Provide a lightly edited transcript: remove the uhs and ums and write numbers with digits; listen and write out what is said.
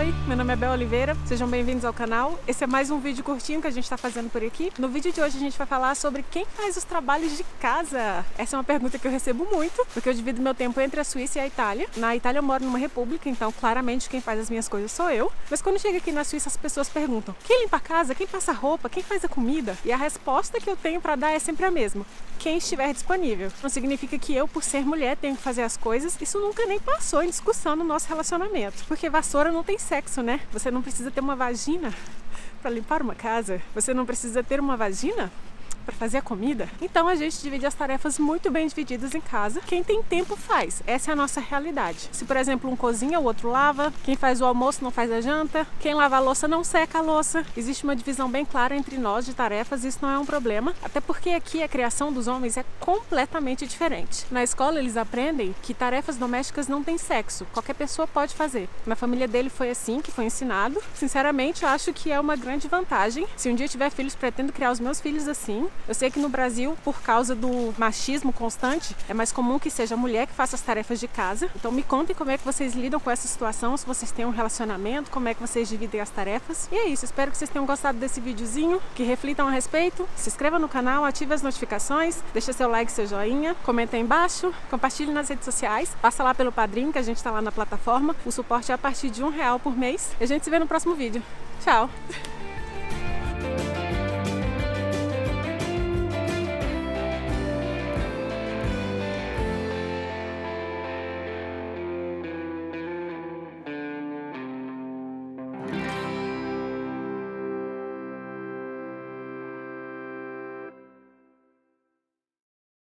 Oi, meu nome é Bel Oliveira, sejam bem-vindos ao canal. Esse é mais um vídeo curtinho que a gente está fazendo por aqui. No vídeo de hoje a gente vai falar sobre quem faz os trabalhos de casa. Essa é uma pergunta que eu recebo muito, porque eu divido meu tempo entre a Suíça e a Itália. Na Itália eu moro numa república, então claramente quem faz as minhas coisas sou eu. Mas quando chega aqui na Suíça as pessoas perguntam: quem limpa a casa? Quem passa a roupa? Quem faz a comida? E a resposta que eu tenho para dar é sempre a mesma: quem estiver disponível. Não significa que eu, por ser mulher, tenho que fazer as coisas. Isso nunca nem passou em discussão no nosso relacionamento. Porque vassoura não tem sexo, né? Você não precisa ter uma vagina para limpar uma casa. Você não precisa ter uma vagina para fazer a comida. Então a gente divide as tarefas muito bem divididas em casa. Quem tem tempo faz. Essa é a nossa realidade. Se, por exemplo, um cozinha, o outro lava. Quem faz o almoço não faz a janta. Quem lava a louça não seca a louça. Existe uma divisão bem clara entre nós de tarefas e isso não é um problema. Até porque aqui a criação dos homens é completamente diferente. Na escola eles aprendem que tarefas domésticas não têm sexo. Qualquer pessoa pode fazer. Na família dele foi assim que foi ensinado. Sinceramente, eu acho que é uma grande vantagem. Se um dia eu tiver filhos, pretendo criar os meus filhos assim. Eu sei que no Brasil, por causa do machismo constante, é mais comum que seja a mulher que faça as tarefas de casa. Então me contem como é que vocês lidam com essa situação, se vocês têm um relacionamento, como é que vocês dividem as tarefas. E é isso, espero que vocês tenham gostado desse videozinho, que reflitam a respeito. Se inscreva no canal, ative as notificações, deixa seu like, seu joinha, comenta aí embaixo, compartilhe nas redes sociais, passa lá pelo Padrim, que a gente tá lá na plataforma. O suporte é a partir de R$1 por mês. E a gente se vê no próximo vídeo. Tchau!